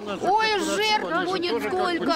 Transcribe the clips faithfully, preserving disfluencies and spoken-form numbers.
Ой, жертв будет сколько!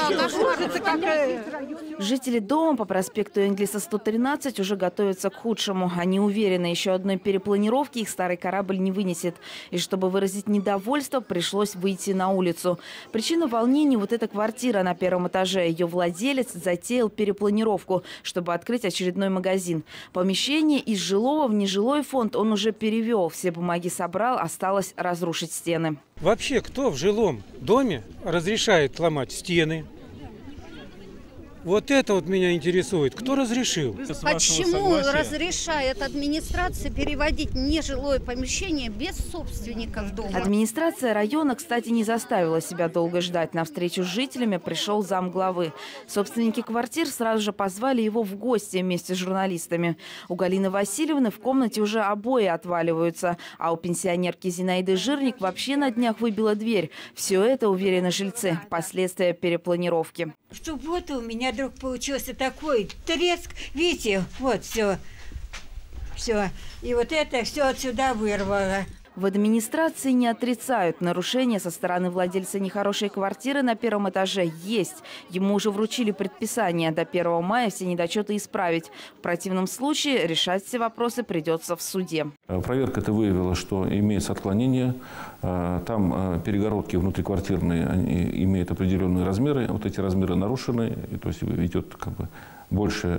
Жители дома по проспекту Энгельса сто тринадцать уже готовятся к худшему. Они уверены, еще одной перепланировки их старый корабль не вынесет. И чтобы выразить недовольство, пришлось выйти на улицу. Причина волнений – вот эта квартира на первом этаже. Ее владелец затеял перепланировку, чтобы открыть очередной магазин. Помещение из жилого в нежилой фонд он уже перевел. Все бумаги собрал, осталось разрушить стены. Вообще, кто в жилом доме разрешает ломать стены? Вот это вот меня интересует. Кто разрешил? Почему разрешает администрация переводить нежилое помещение без собственников дома? Администрация района, кстати, не заставила себя долго ждать. На встречу с жителями пришел замглавы. Собственники квартир сразу же позвали его в гости вместе с журналистами. У Галины Васильевны в комнате уже обои отваливаются. А у пенсионерки Зинаиды Жирник вообще на днях выбила дверь. Все это, уверены жильцы, последствия перепланировки. В субботу у меня вдруг получился такой треск. Видите, вот все. Все. И вот это все отсюда вырвало. В администрации не отрицают. Нарушения со стороны владельца нехорошей квартиры на первом этаже есть. Ему уже вручили предписание до первого мая все недочеты исправить. В противном случае решать все вопросы придется в суде. Проверка это выявила, что имеется отклонение. Там перегородки внутриквартирные они имеют определенные размеры. Вот эти размеры нарушены. То есть идет как бы больше...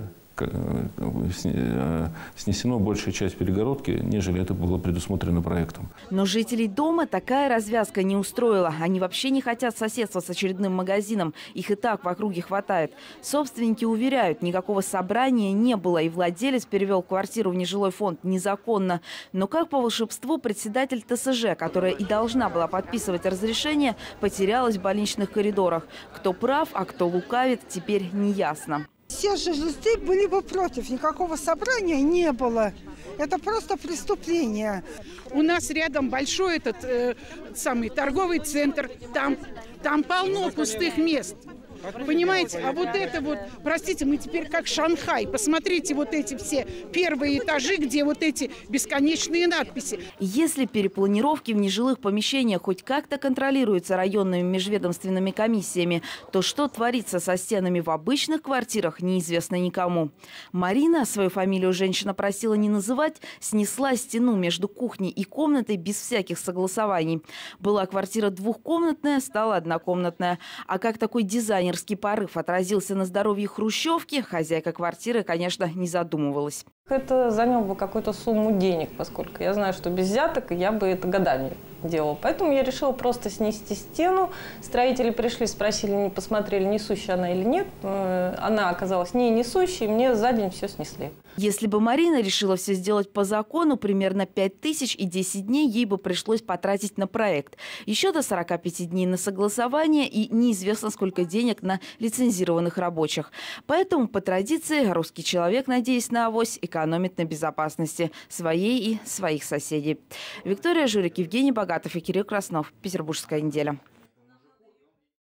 снесено большая часть перегородки, нежели это было предусмотрено проектом. Но жителей дома такая развязка не устроила. Они вообще не хотят соседства с очередным магазином. Их и так в округе хватает. Собственники уверяют, никакого собрания не было. И владелец перевел квартиру в нежилой фонд незаконно. Но как по волшебству председатель ТСЖ, которая и должна была подписывать разрешение, потерялась в больничных коридорах. Кто прав, а кто лукавит, теперь не ясно. Все жильцы были бы против, никакого собрания не было. Это просто преступление. У нас рядом большой этот э, самый торговый центр, там, там полно пустых мест. Понимаете? А вот это вот, простите, мы теперь как Шанхай. Посмотрите вот эти все первые этажи, где вот эти бесконечные надписи. Если перепланировки в нежилых помещениях хоть как-то контролируются районными межведомственными комиссиями, то что творится со стенами в обычных квартирах, неизвестно никому. Марина, свою фамилию женщина просила не называть, снесла стену между кухней и комнатой без всяких согласований. Была квартира двухкомнатная, стала однокомнатная. А как такой дизайнер порыв отразился на здоровье хрущевки, хозяйка квартиры, конечно, не задумывалась. Это заняло бы какую-то сумму денег, поскольку я знаю, что без взяток я бы это годами делала. Поэтому я решила просто снести стену. Строители пришли, спросили, не посмотрели, несущая она или нет. Она оказалась не несущей, мне за день все снесли. Если бы Марина решила все сделать по закону, примерно пять тысяч и десять дней ей бы пришлось потратить на проект. Еще до сорока пяти дней на согласование и неизвестно сколько денег на лицензированных рабочих. Поэтому по традиции русский человек, надеясь на авось, экономит на безопасности своей и своих соседей. Виктория Журик, Евгений Богатов и Кирилл Краснов. Петербургская неделя.